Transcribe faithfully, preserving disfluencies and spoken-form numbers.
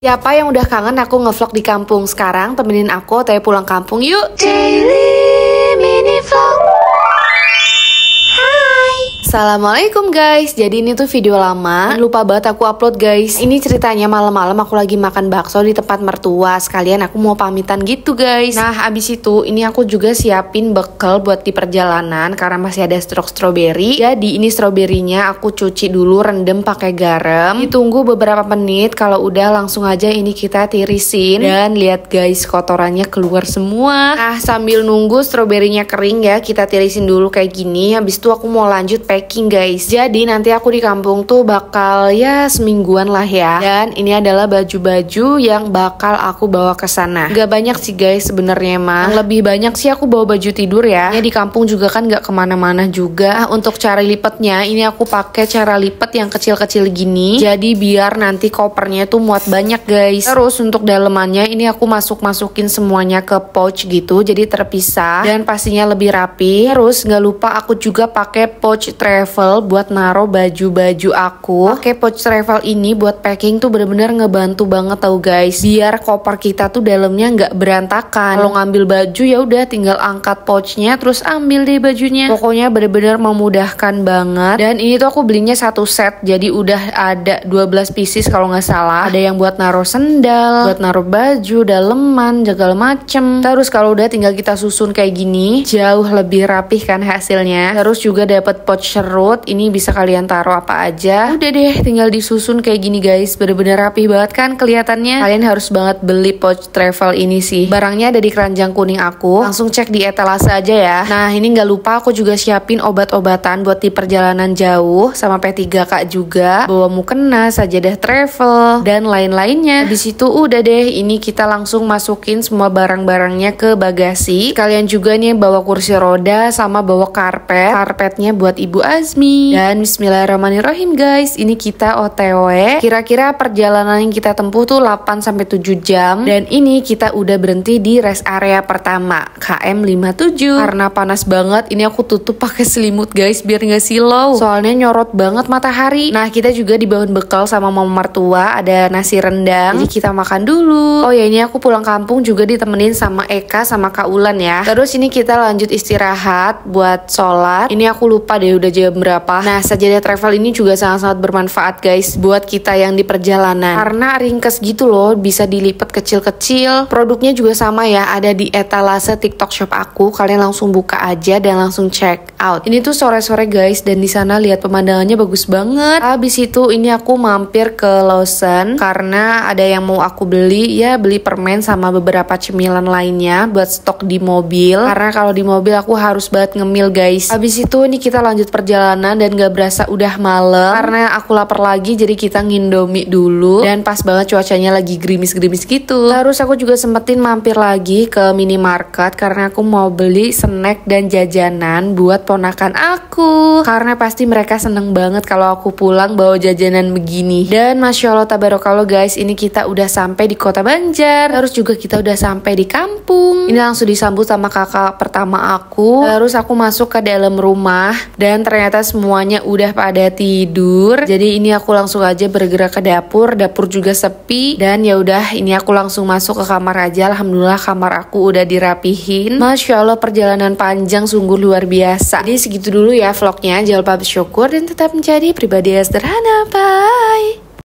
Siapa yang udah kangen aku ngevlog di kampung? Sekarang temenin aku otw pulang kampung yuk. Daily mini vlog. Assalamualaikum guys, jadi ini tuh video lama, lupa banget aku upload guys. Ini ceritanya malam-malam aku lagi makan bakso di tempat mertua, sekalian aku mau pamitan gitu guys. Nah abis itu ini aku juga siapin bekal buat di perjalanan karena masih ada stok stroberi. Jadi ini stroberinya aku cuci dulu, rendem pakai garam, ditunggu beberapa menit. Kalau udah langsung aja ini kita tirisin. Dan lihat guys, kotorannya keluar semua. Nah sambil nunggu stroberinya kering ya, kita tirisin dulu kayak gini. Habis itu aku mau lanjut packing guys. Jadi nanti aku di kampung tuh bakal ya semingguan lah ya. Dan ini adalah baju-baju yang bakal aku bawa ke sana. Gak banyak sih guys sebenarnya mah. Yang lebih banyak sih aku bawa baju tidur ya. Ya di kampung juga kan gak kemana-mana juga. Nah, untuk cara lipetnya ini aku pakai cara lipet yang kecil-kecil gini. Jadi biar nanti kopernya tuh muat banyak guys. Terus untuk dalemannya ini aku masuk-masukin semuanya ke pouch gitu. Jadi terpisah dan pastinya lebih rapi. Terus gak lupa aku juga pakai pouch travel buat naro baju-baju aku. Pakai pouch travel ini buat packing tuh bener-bener ngebantu banget tau guys. Biar koper kita tuh dalamnya nggak berantakan. Kalau ngambil baju ya udah tinggal angkat pouchnya terus ambil deh bajunya. Pokoknya bener-bener memudahkan banget. Dan ini tuh aku belinya satu set, jadi udah ada dua belas pieces kalau nggak salah. Ada yang buat naro sendal, buat naro baju, daleman, segala macem. Terus kalau udah tinggal kita susun kayak gini, jauh lebih rapih kan hasilnya. Terus juga dapat pouch serut, ini bisa kalian taruh apa aja. Udah deh tinggal disusun kayak gini guys, bener-bener rapi banget kan kelihatannya. Kalian harus banget beli pouch travel ini sih. Barangnya ada di keranjang kuning aku, langsung cek di etalase aja ya. Nah ini nggak lupa aku juga siapin obat-obatan buat di perjalanan jauh, sama P tiga K juga, bawa mukena, sajadah travel dan lain-lainnya. Habis itu udah deh ini kita langsung masukin semua barang-barangnya ke bagasi. Kalian juga nih bawa kursi roda sama bawa karpet. Karpetnya buat Ibu Azmi. Dan bismillahirrahmanirrahim guys, ini kita O T W. Kira-kira perjalanan yang kita tempuh tuh delapan sampai tujuh jam. Dan ini kita udah berhenti di rest area pertama, K M lima puluh tujuh. Karena panas banget, ini aku tutup pakai selimut guys biar nggak silau. Soalnya nyorot banget matahari. Nah kita juga dibawain bekal sama mama mertua, ada nasi rendang. Jadi kita makan dulu. Oh ya ini aku pulang kampung juga ditemenin sama Eka sama Kak Ulan ya. Terus ini kita lanjut istirahat buat sholat. Ini aku lupa deh udah jam berapa. Nah sajadah travel ini juga sangat-sangat bermanfaat guys buat kita yang di perjalanan karena ringkes gitu loh, bisa dilipat kecil-kecil. Produknya juga sama ya, ada di etalase TikTok shop aku. Kalian langsung buka aja dan langsung check out. Ini tuh sore-sore guys, dan di sana lihat pemandangannya bagus banget. Habis itu ini aku mampir ke Lawson karena ada yang mau aku beli ya, beli permen sama beberapa cemilan lainnya buat stok di mobil. Karena kalau di mobil aku harus banget ngemil guys. Habis itu ini kita lanjut perjalanan dan gak berasa udah malam karena aku lapar lagi, jadi kita ngindomie dulu dan pas banget cuacanya lagi gerimis-gerimis gitu. Terus aku juga sempetin mampir lagi ke minimarket karena aku mau beli snack dan jajanan buat ponakan aku karena pasti mereka seneng banget kalau aku pulang bawa jajanan begini. Dan masya Allah tabarakallah guys, ini kita udah sampai di kota Banjar. Terus juga kita udah sampai di kampung. Ini langsung disambut sama kakak pertama aku. Terus aku masuk ke dalam rumah dan ternyata semuanya udah pada tidur. Jadi ini aku langsung aja bergerak ke dapur. Dapur juga sepi. Dan ya udah ini aku langsung masuk ke kamar aja. Alhamdulillah kamar aku udah dirapihin. Masya Allah perjalanan panjang sungguh luar biasa. Jadi segitu dulu ya vlognya. Jangan lupa bersyukur dan tetap menjadi pribadi yang sederhana. Bye.